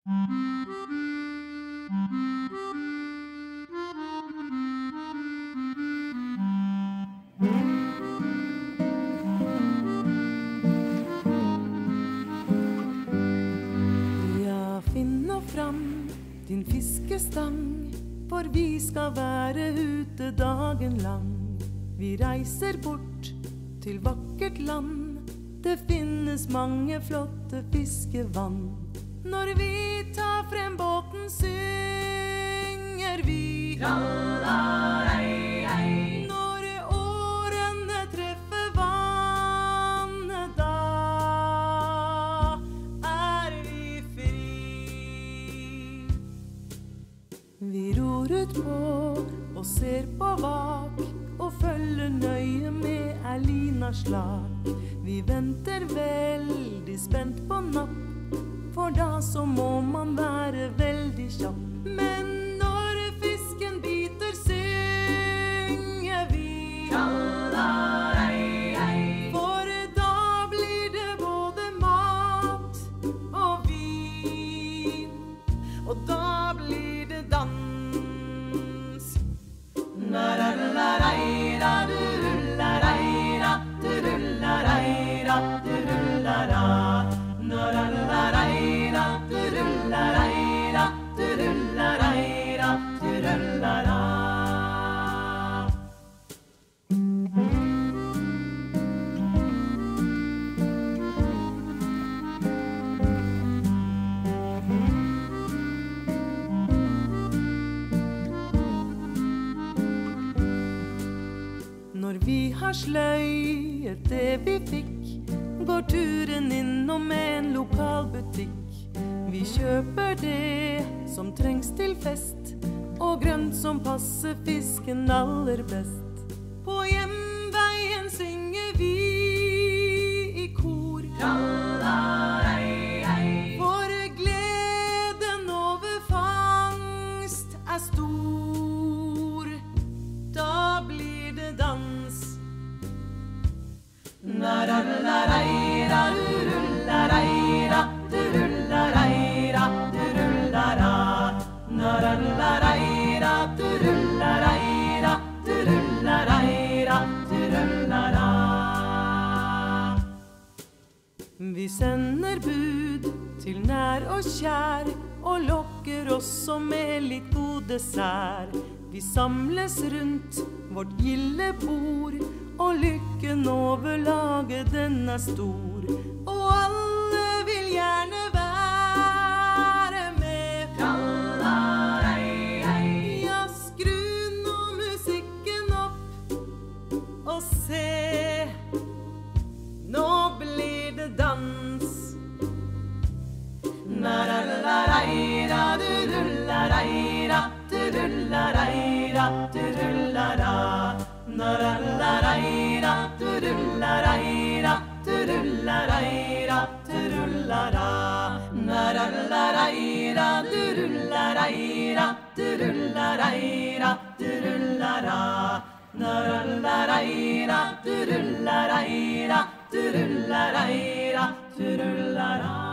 Ja, finn nå fram din fiskestang, for vi skal være ute dagen lang. Vi reiser bort til vakkert land, det finnes mange flotte fiskevann. Når vi tar frem båten, synger vi tra-la-rei-hei. Når årene treffer vannet, da er vi fri. Vi ror ut på og ser på vak, og følger nøye med Linas slag. Vi venter veldig spent på napp, for da så må man være veldig kjapp. Men når fisken biter, synger vi tra-la-rei-hei. For da blir det både mat og vin, og da blir det dans. Na-ra-la-rei-ra, du-rulla-rei-ra, du-rulla-rei-ra, du-rulla-ra. Na-ra-la-rei-ra, du-rulla-rei-ra, du-rulla-rei-ra, du-rulla-ra. Når vi har sløyet det vi fikk, går turen innom en lokal butikk. Vi kjøper det som trengs til fest, og grønt som passer fisken aller best. På hjemveien synger vi i kor tra-la-rei-hei. For gleden over fangst er stor, da blir det dans. Na-ra-la-rei-ra, du-rulla-rei-ra, du-rulla-rei-ra, du-rulla-ra. Na-ra-la-rei-ra, du-rulla-rei-ra, du-rulla-rei-ra, du-rulla-ra. Vi sender bud til nær og kjær, og lokker også med litt god dessert. Vi samles rundt vårt gilde bord, og lykken over laget den er stor. Og alle vil gjerne være med. Tra-la-rei-hei. Ja, skru nå musikken opp og se. Nå blir det dans. Na-ra-la-rei-ra, du-rulla-rei-ra, du-rulla-rei-ra, du-rulla-ra. Na-ra-la-rei-ra, du-rulla-rei-ra, du-rulla-rei-ra, du-rulla-ra. Na-ra-la-rei-ra, du-rulla-rei-ra, du-rulla-rei-ra, du-rulla-ra. Na-ra-la-rei-ra, du-rulla-rei-ra, du-rulla-rei-ra, du-rulla-ra.